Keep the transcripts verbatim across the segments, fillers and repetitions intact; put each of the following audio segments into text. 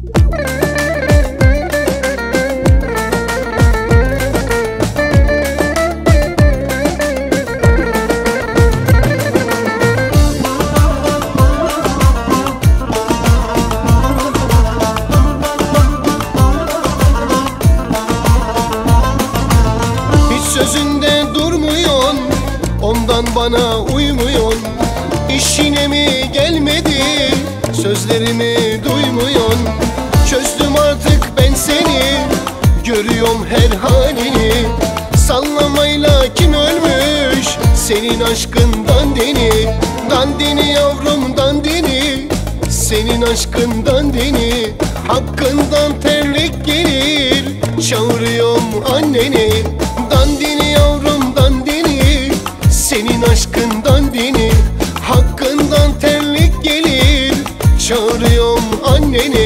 Sözünde durmuyorsun, ondan bana uymuyorsun. İşine mi gelmedi, sözlerimi duymuyorsun. Çözdüm artık ben seni, görüyorum her halini. Sallamayla kim ölmüş, senin aşkın dandini. Dandini yavrum dandini, senin aşkın dandini. Hakkından terlik gelir, çağırıyorum anneni. Dandini yavrum dandini, senin aşkın dandini. Hakkından terlik gelir, çağırıyorum anneni.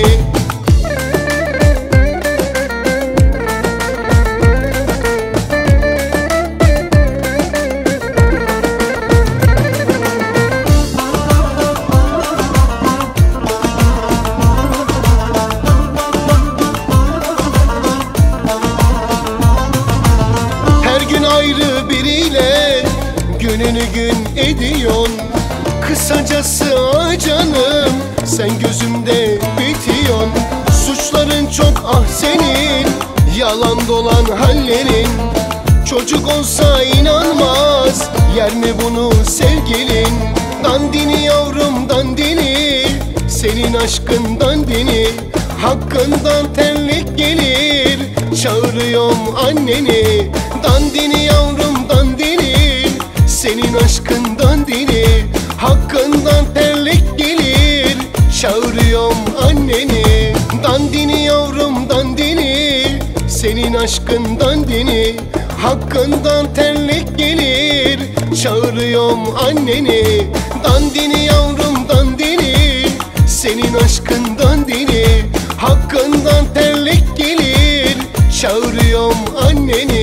Ayrı biriyle gününü gün ediyorsun. Kısacası ah canım, sen gözümde bitiyorsun. Suçların çok ah senin, yalan dolan hallerin. Çocuk olsa inanmaz, yer mi bunu sevgilin? Dandini yavrum dandini, senin aşkın dandini. Hakkından terlik gelir, çağırıyorum anneni. Dandini yavrum dandini, senin aşkın dandini. Hakkından terlik gelir, çağırıyorum anneni. Dandini yavrum dandini, senin aşkın dandini. Hakkından terlik gelir, çağırıyorum anneni. Dandini yavrum dandini, senin aşkın dandini. Hakkından terlik gelir, çağırıyorum anneni.